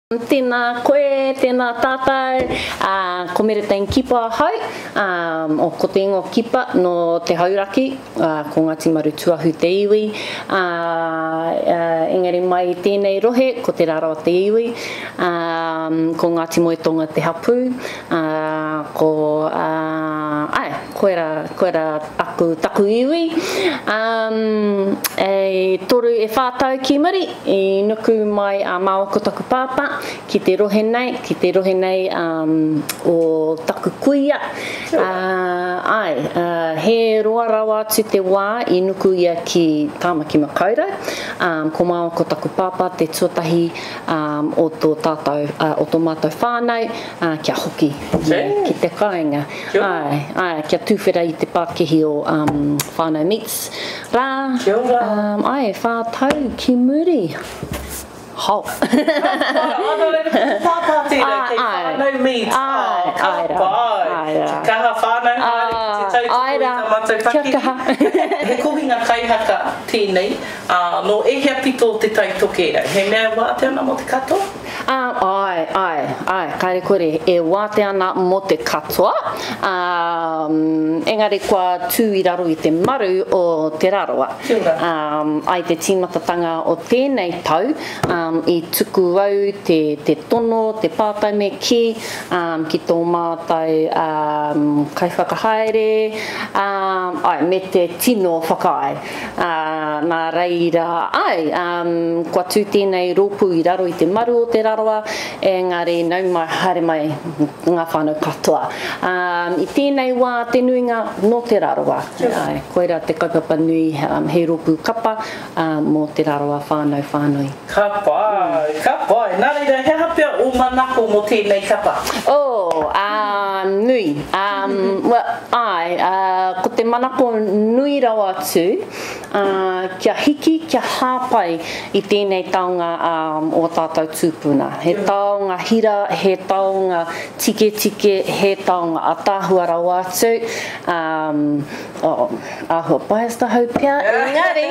Tēnā koe, tēnā tātou, ko Meretain kipa hau, ko te ingo kipa no te hauraki, ko Ngāti Maru tuahu te iwi, engari mai tēnei rohe, ko te raro te iwi, ko Ngāti Moetonga te hapu, koera aku taku iwi, toru e whātau ki muri, I nuku mai Māoko taku pāpā, ki te rohe nei o taku kuia. He roa rawa atu te wā I nuku ia ki Tāmaki Makaurau. Ko Māoko taku pāpā te tuatahi o tō tātou, o tō mātou whānau, kia hoki ki te kāinga. Kia tūwhera I te Pākehi o whānau meets rā. Whātau ki muri. Hau. Kaha whānau, te tautoko I tamatau Pākehi. He kohinga kaihaka tēnei, no ehea pito te tautokera. He mea wāte ana mo te katoa? Kaere kore, e wāte ana mo te katoa. Engari kua tū I raro I te maru o te raroa. Ai te tīmatatanga o tēnei tau, I tuku au te tono, te pātai me ki tō mātou kaiwhakahaere, me te tino whakae. Nā reira, kua tū tēnei rōpū I raro I te maru o te raroa, engari nau mai haere mai ngā whānau katoa. I tēnei wā te nuinga no te raroa. Koera te kaupapa nui he rōpū kapa mō te raroa whānau. Kapai. Nā reira, he hapea o manako mo tēnei kapa? Nui. Ko te manako nui rawa atu, kia hiki, kia hāpai I tēnei taonga o tātou tūpuna. He taonga hira, he taonga tike, he taonga atahua rawa atu. Ahua paesta hau pia, engari.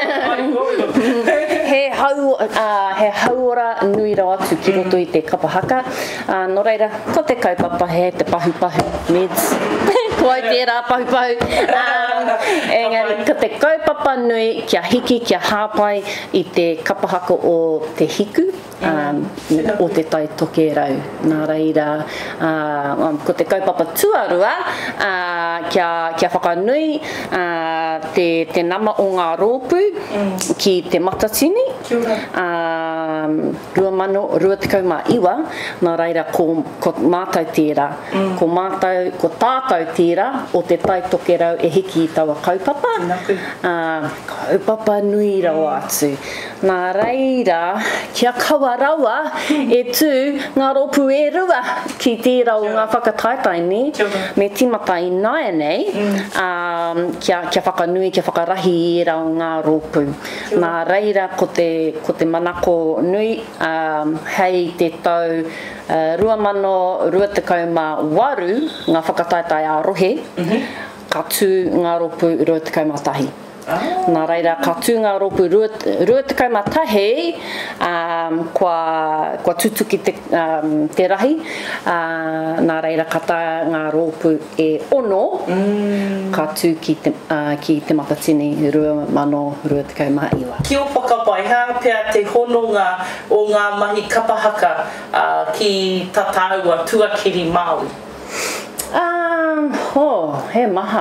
He hauora nui rawa atu ki roto I te kapahaka. No reira, ko te kaupapa he te pahupahu meds. Ko ai tērā pahupahu. Engari, ko te kaupapa nui kia hiki, kia hāpai I te kapahaka o te hiku. O te taitoke rau. Nā reira, ko te kaupapa tuarua, kia whakanui te nama o ngā rōpū ki te matatini. 2022, nā reira ko mātou tērā. Ko tātou tērā o te taitoke rau e hiki I taua kaupapa. Kaupapa nui rawa atu. Nā reira, kia kawa rawa e tū ngā rōpū e rua ki tērā o ngā whakataitaini me timata I nae nei kia whakanui, kia whakarahi I rā o ngā rōpū. Nā reira ko te manako nui hei te tau 2028 ngā whakataitai a rohe ka tū ngā rōpū 21. Nā reira, ka tū ngā rōpū 21, kua tutuki te rahi. Nā reira, ka tā ngā rōpū e ono, ka tū ki te matatini 2022. Ki o whakapai, hāpea te hononga o ngā mahi kapahaka ki tataua tuakiri Māori? He maha.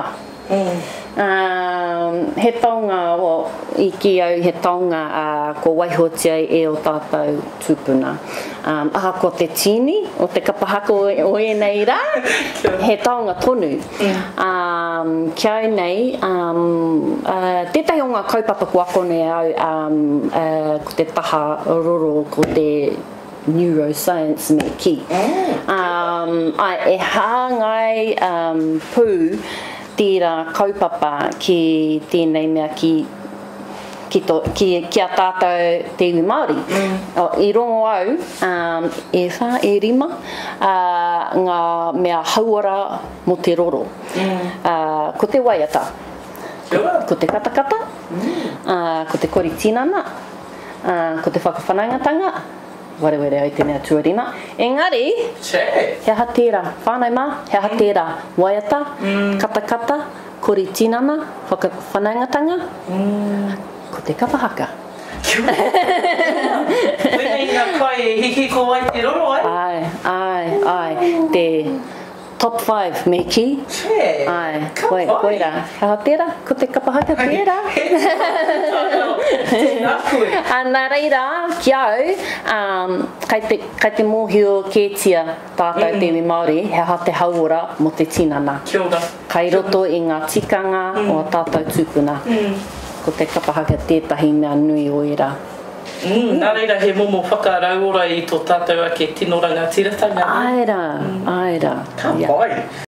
He taonga I ki au, he taonga ko waihotia e o tātou tūpuna. Ko te tini o te kapahaka o nei rā, he taonga tonu. Kia au nei, tētahi o ngā kaupapa ko akone au ko te taha roro ko te neuroscience me ki. E hāngai pū tērā kaupapa ki tēnei mea kia tātou te iwi Māori. I rongo au, e rima, ngā mea hauora mo te roro. Ko te waiata, ko te katakata, ko te koritinana, ko te whakawhanaingatanga, warewere ai te mea tuarima. Engari, he aha tērā whānau mā, he aha tērā waiata, katakata, kori tinana, whanaungatanga, ko te kapahaka. Wena i ngā kai e hiki ko ai te roro ai? Ai, te top 5 me ki. Ai, koira. Hea tērā, ko te kapahaka tērā. Nā reira, ki au, kai te mōhio kētia tātou te iwi Māori, hea te hauora mo te tinana. Kia ora. Kai roto i ngā tikanga o tātou tūpuna. Ko te kapahaka tētahi mea nui o ira. Nā reira he momo whakarau ora i tō tātou ake tino ranga tiratanga. Aira. Ka pai.